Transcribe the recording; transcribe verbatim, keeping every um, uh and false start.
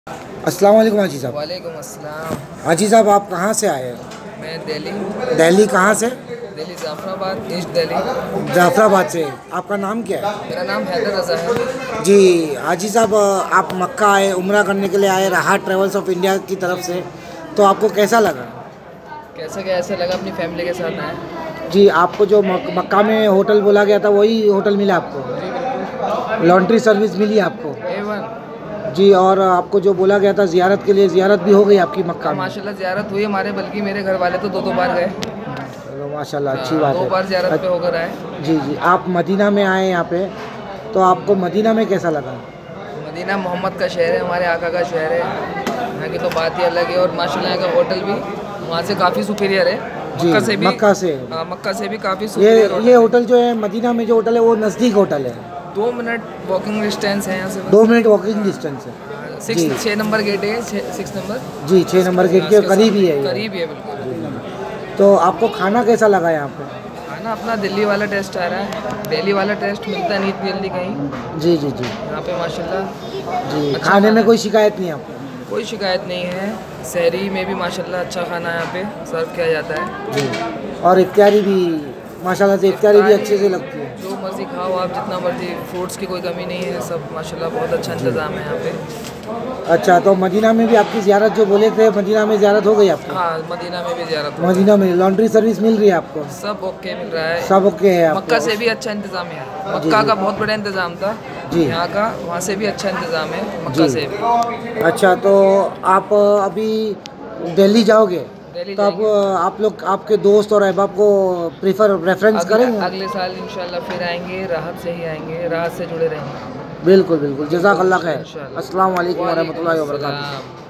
अस्सलाम वालेकुम हाजी साहब। वालेकुम अस्सलाम। हाजी साहब, आप कहाँ से आए हैं? मैं दिल्ली दिल्ली कहाँ से? दिल्ली जाफराबाद, ईस्ट दिल्ली। जाफराबाद से। आपका नाम क्या है? मेरा नाम हैदर रज़ा है। जी हाजी साहब, आप मक्का आए, उम्रा करने के लिए आए राहत ट्रेवल्स ऑफ इंडिया की तरफ से, तो आपको कैसा लगा? कैसा क्या ऐसा लगा, अपनी फैमिली के साथ आए। जी, आपको जो मक, मक्का में होटल बोला गया था वही होटल मिला आपको? जी बिल्कुल। लॉन्ड्री सर्विस मिली आपको? ए वन। जी, और आपको जो बोला गया था ज़ियारत के लिए, ज़ियारत भी हो गई आपकी मक्का में? माशाल्लाह ज़ियारत हुई हमारे, बल्कि मेरे घर वाले तो दो दो बार गए। चलो माशाल्लाह, अच्छी बात है। दो बार ज़ियारत पे होकर आए। जी जी, आप मदीना में आए यहाँ पे, तो आपको मदीना में कैसा लगा? मदीना मोहम्मद का शहर है, हमारे आका का शहर है। यहाँ की तो बात ही अलग है, और माशाल्लाह यहाँ का होटल भी वहाँ से काफ़ी सुपीरियर है। जी, मक्का से भी मक्का से हाँ, मक्का से भी काफ़ी ये सुपीरियर। ये होटल जो है मदीना में, जो होटल है वो नज़दीक होटल है, दो मिनट वॉकिंग डिस्टेंस है यहाँ से। दो मिनट वॉकिंग डिस्टेंस है। सिक्स छः नंबर गेट है, सिक्स नंबर। जी, छः नंबर गेट के करीब ही है ये। करीब ही है बिल्कुल। तो आपको खाना कैसा लगा यहाँ पे? खाना अपना दिल्ली वाला टेस्ट आ रहा है, दिल्ली वाला टेस्ट मिलता नहीं जल्दी कहीं। जी जी जी। यहाँ पे माशाल्लाह जी, अच्छा खाने में है। कोई शिकायत नहीं आपको? कोई शिकायत नहीं है। शहरी में भी माशाल्लाह अच्छा खाना यहाँ पे सर्व किया जाता है। जी, और इफ्तारी भी माशाल्लाह से, इफ्तारी भी अच्छे से लगती है। जो मर्जी खाओ आप, जितना मर्जी, फ्रूट्स की कोई कमी नहीं है, सब माशाल्लाह बहुत अच्छा इंतज़ाम है यहाँ पे। अच्छा, तो मदीना में भी आपकी ज़ियारत जो बोले थे, मदीना में ज़ियारत हो गई आपकी? हाँ, मदीना में भी ज़ियारत हो गई। मदीना में लॉन्ड्री सर्विस मिल रही है आपको? सब ओके मिल रहा है, सब ओके है आपको? मक्का से भी अच्छा इंतज़ाम है। मक्का का बहुत बड़ा इंतज़ाम था जी, यहाँ का, वहाँ से भी अच्छा इंतज़ाम है, मक्का से भी। अच्छा, तो आप अभी दिल्ली जाओगे, दिल्ली तो आप आप लोग, आपके दोस्त और अहबाब को प्रीफर रेफरेंस करेंगे? अगले साल इंशाल्लाह फिर आएंगे, राहत से ही आएंगे, राहत से जुड़े रहेंगे। बिल्कुल बिल्कुल, जज़ाकल्लाह खैर। अस्सलाम वालेकुम व रहमतुल्लाहि व बरकातुहू।